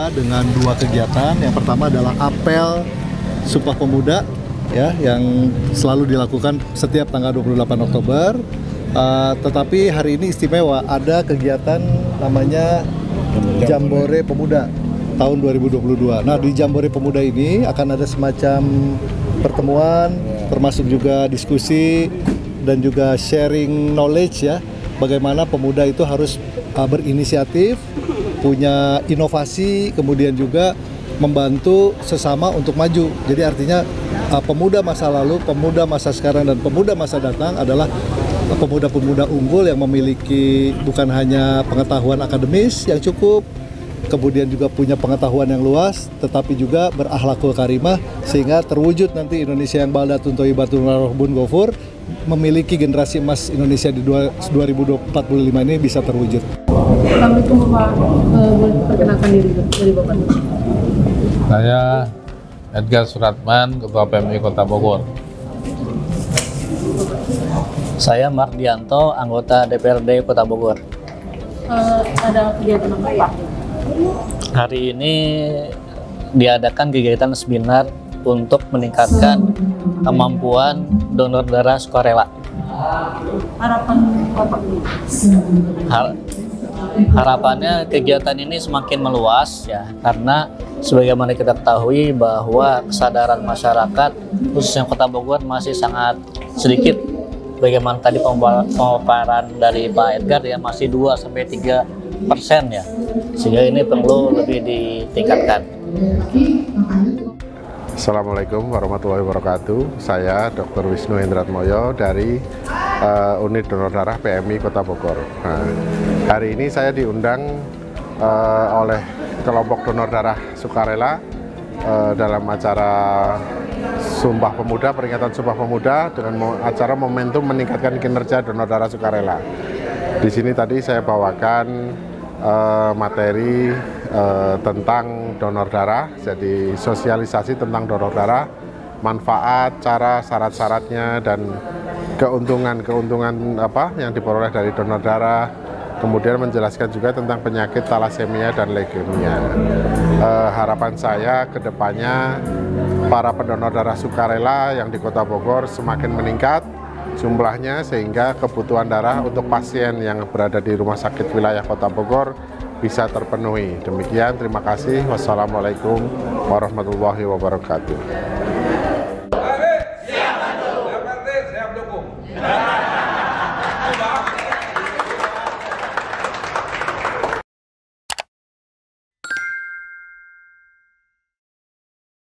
Pemuda dengan dua kegiatan. Yang pertama adalah apel Sumpah Pemuda ya, yang selalu dilakukan setiap tanggal 28 Oktober. Tetapi hari ini istimewa, ada kegiatan namanya Jambore Pemuda tahun 2022. Nah, di Jambore Pemuda ini akan ada semacam pertemuan, termasuk juga diskusi dan juga sharing knowledge ya, bagaimana pemuda itu harus berinisiatif, punya inovasi, kemudian juga membantu sesama untuk maju. Jadi artinya pemuda masa lalu, pemuda masa sekarang, dan pemuda masa datang adalah pemuda-pemuda unggul yang memiliki bukan hanya pengetahuan akademis yang cukup, kemudian juga punya pengetahuan yang luas, tetapi juga berakhlakul karimah, sehingga terwujud nanti Indonesia yang baldatun thayyibatun warahbun ghafur, memiliki generasi emas Indonesia di 2045 ini bisa terwujud. Assalamualaikum Bapak, boleh perkenalkan diri dari Bapak? Saya Edgar Suratman, Ketua PMI Kota Bogor. Saya Mardianto, anggota DPRD Kota Bogor. Ada kegiatan apa Pak? Hari ini diadakan kegiatan seminar untuk meningkatkan kemampuan donor darah sukarela. Harapan Bapak? Harapannya kegiatan ini semakin meluas ya, karena sebagaimana kita ketahui bahwa kesadaran masyarakat khususnya Kota Bogor masih sangat sedikit. Bagaimana tadi pemaparan dari Pak Edgar ya, masih 2-3% ya, sehingga ini perlu lebih ditingkatkan. Assalamualaikum warahmatullahi wabarakatuh. Saya Dr. Wisnu Hendratmoyo dari Unit Donor Darah PMI Kota Bogor. Nah, hari ini saya diundang oleh kelompok donor darah sukarela dalam acara Sumpah Pemuda, peringatan Sumpah Pemuda dengan acara momentum meningkatkan kinerja donor darah sukarela. Di sini tadi saya bawakan materi tentang donor darah, jadi sosialisasi tentang donor darah, manfaat, cara, syarat-syaratnya, dan keuntungan apa yang diperoleh dari donor darah. Kemudian menjelaskan juga tentang penyakit thalassemia dan leukemia. Harapan saya ke depannya para pendonor darah sukarela yang di Kota Bogor semakin meningkat jumlahnya, sehingga kebutuhan darah untuk pasien yang berada di rumah sakit wilayah Kota Bogor bisa terpenuhi. Demikian, terima kasih. Wassalamualaikum warahmatullahi wabarakatuh.